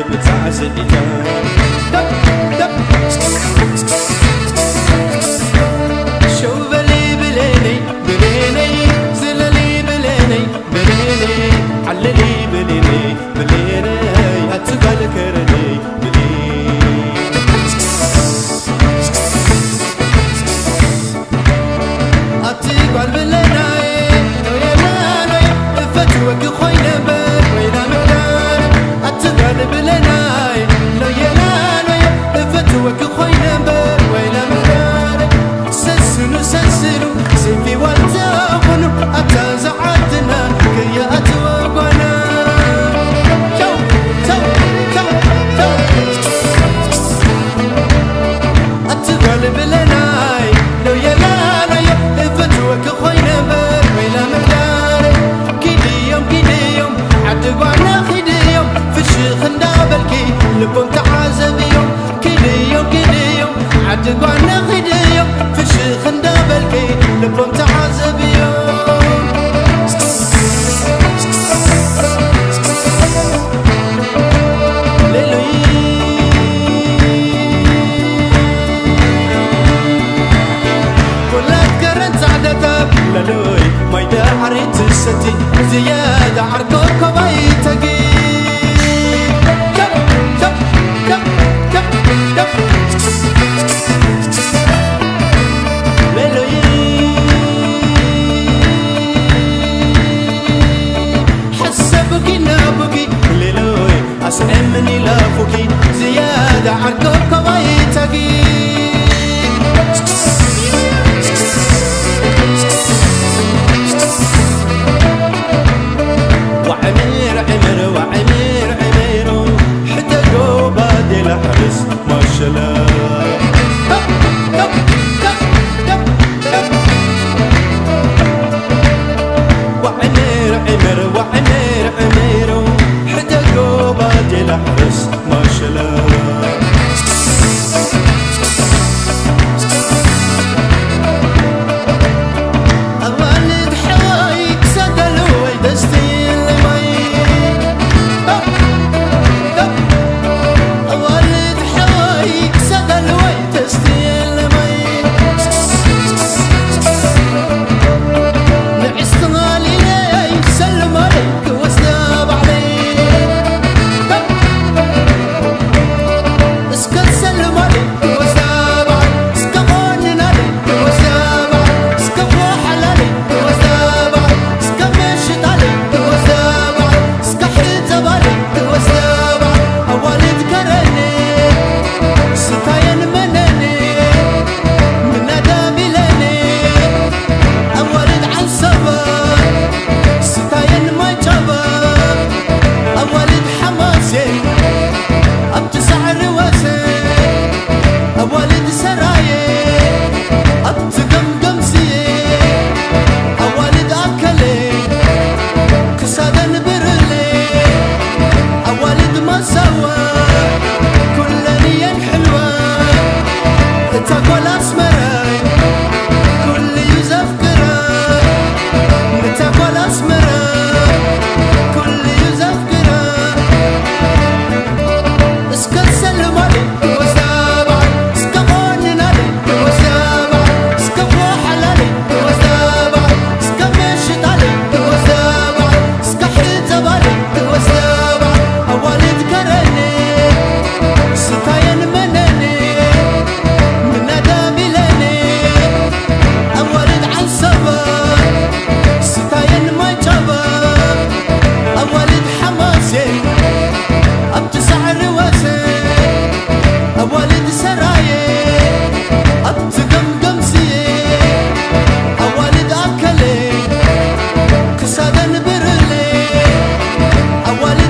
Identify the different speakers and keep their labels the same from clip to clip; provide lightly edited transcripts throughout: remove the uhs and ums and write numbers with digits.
Speaker 1: متعزئتا شو بلي بليني بليني زللي بليني بليني عللي بليني بليني أتقال كرني بليني أتقال بليني ويلاني فتوك خوينا بر ويلا مدار أتقال بليني لو يلاني فتوك خوينا بر ويلا مدار سلسلو سلسلو سيفي والتابن أتزعتنا كي أتوقنا شو شو شو شو أتقال بلناي لو يلاني فتوك خوينا بر ويلا مدار كيدي يوم عدقوانا خيدي يوم في الشيخ ندابلكي لبهم تعازب يوم كيدي يوم عدقوانا خيدي يوم في الشيخ ندابلكي لبهم تعازب يوم للوي ما يدعري تستي زيادة عرقوك وبيتقي كب كب كب كب كب للوي حسبكي نابكي للوي أسعمني لافكي زيادة عرقوك وبيتقي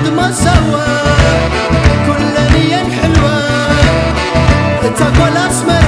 Speaker 2: سوا كل نية حلوة تقول أسمع